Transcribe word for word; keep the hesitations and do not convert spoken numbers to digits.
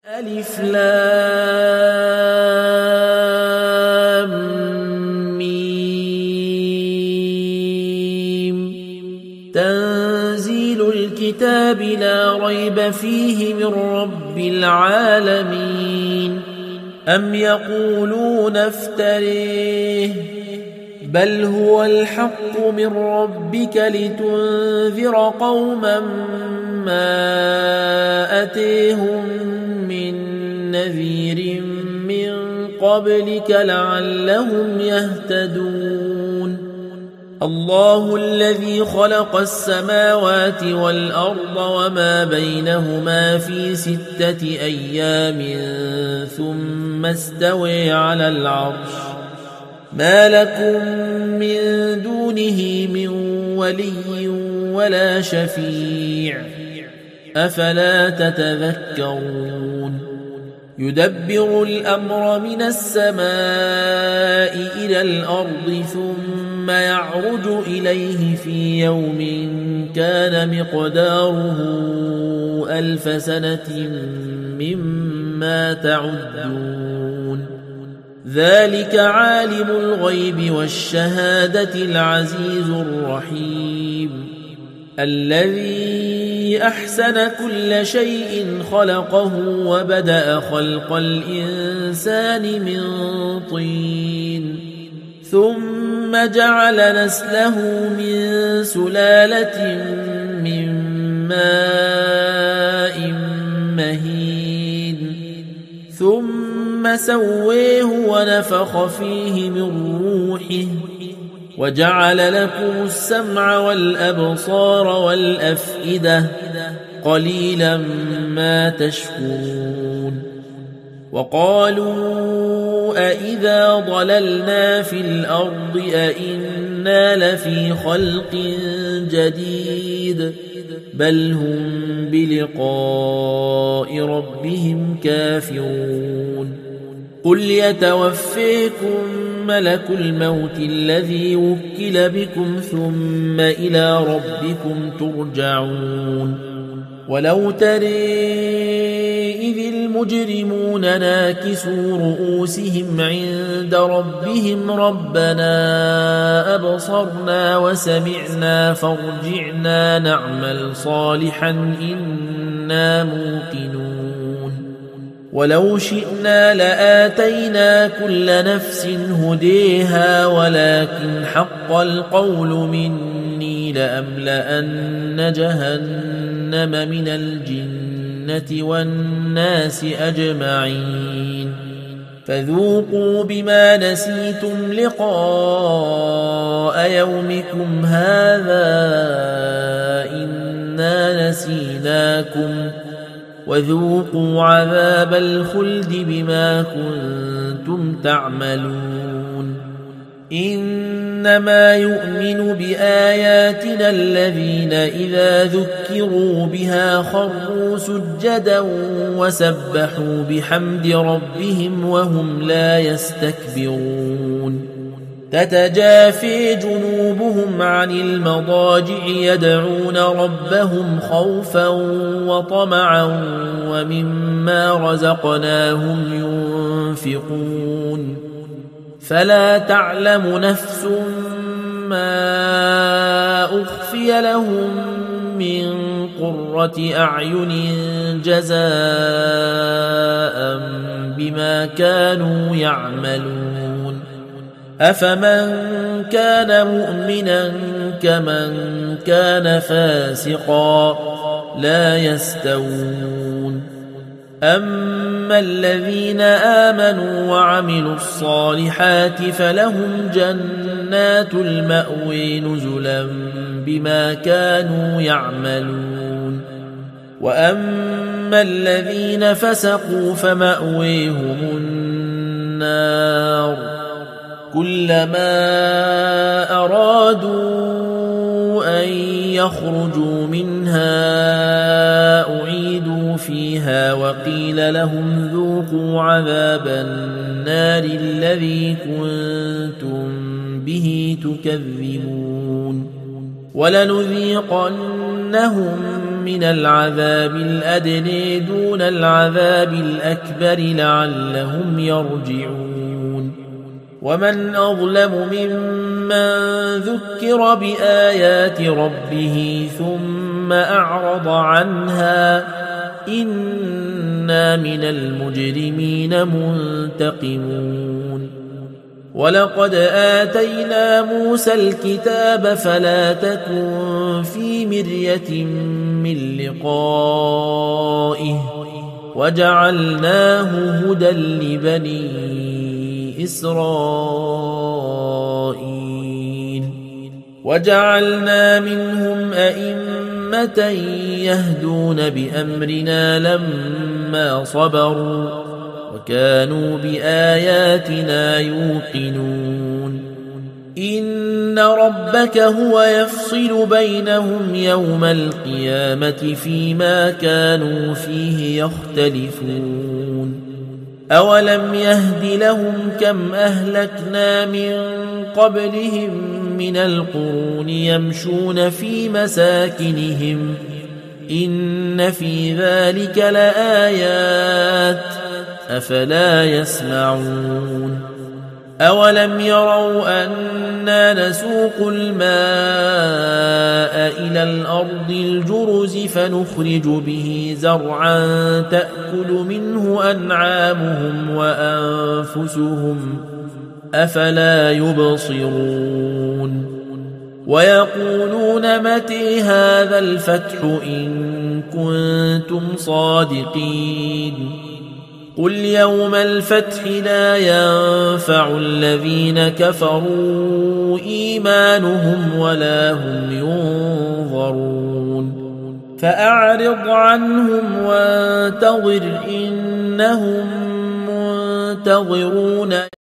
ألف لام ميم تنزيل الكتاب لا ريب فيه من رب العالمين. أم يقولون افتريه بل هو الحق من ربك لتنذر قوما ما أتيهم من نذير من قبلك لعلهم يهتدون. الله الذي خلق السماوات والأرض وما بينهما في ستة أيام ثم استوى على العرش ما لكم من دونه من ولي ولا شفيع أفلا تتذكرون. يدبر الأمر من السماء إلى الأرض ثم يعرج إليه في يوم كان مقداره ألف سنة مما تعدون. ذلك عالم الغيب والشهادة العزيز الرحيم الذي أحسن كل شيء خلقه وبدأ خلق الإنسان من طين ثم جعل نسله من سلالة من ماء مهين ثم سويه ونفخ فيه من روحه وجعل لكم السمع والأبصار والأفئدة قليلا ما تشكرون. وقالوا أإذا ضللنا في الأرض أإنا لفي خلق جديد بل هم بلقاء ربهم كافرون. قل يتوفيكم ملك الموت الذي وكل بكم ثم إلى ربكم ترجعون. ولو ترى إذ المجرمون ناكسوا رؤوسهم عند ربهم ربنا أبصرنا وسمعنا فارجعنا نعمل صالحا إنا موقنون. ولو شئنا لآتينا كل نفس هديها ولكن حق القول مني لأملأن جهنم من الجنة والناس أجمعين. فذوقوا بما نسيتم لقاء يومكم هذا إنا نسيناكم وذوقوا عذاب الخلد بما كنتم تعملون. إنما يؤمن بآياتنا الذين إذا ذكروا بها خروا سجدا وسبحوا بحمد ربهم وهم لا يستكبرون. تتجافي جنوبهم عن المضاجع يدعون ربهم خوفا وطمعا ومما رزقناهم ينفقون. فلا تعلم نفس ما أخفي لهم من قرة أعين جزاء بما كانوا يعملون. أفمن كان مؤمنا كمن كان فاسقا لا يستوون. أما الذين آمنوا وعملوا الصالحات فلهم جنات المأوى نزلا بما كانوا يعملون. وأما الذين فسقوا فمأويهم النار كلما أرادوا أن يخرجوا منها أعيدوا فيها وقيل لهم ذوقوا عذاب النار الذي كنتم به تكذبون. ولنذيقنهم من العذاب الأدنى دون العذاب الأكبر لعلهم يرجعون ومن أظلم ممن ذكر بآيات ربه ثم أعرض عنها إنا من المجرمين منتقمون ولقد آتينا موسى الكتاب فلا تكن في مرية من لقائه وجعلناه هدى لبني إسرائيل وجعلنا منهم أئمة يهدون بأمرنا لما صبروا وكانوا بآياتنا يوقنون إن ربك هو يفصل بينهم يوم القيامة فيما كانوا فيه يختلفون أولم يهد لهم كم أهلكنا من قبلهم من القرون يمشون في مساكنهم إن في ذلك لآيات أفلا يسمعون أولم يروا أنا نسوق الماء إلى الأرض الجرز فنخرج به زرعا تأكل منه أنعامهم وأنفسهم أفلا يبصرون ويقولون متى هذا الفتح إن كنتم صادقين قل يوم الفتح لا ينفع الذين كفروا إيمانهم ولا هم ينظرون فأعرض عنهم وانتظر إنهم منتظرون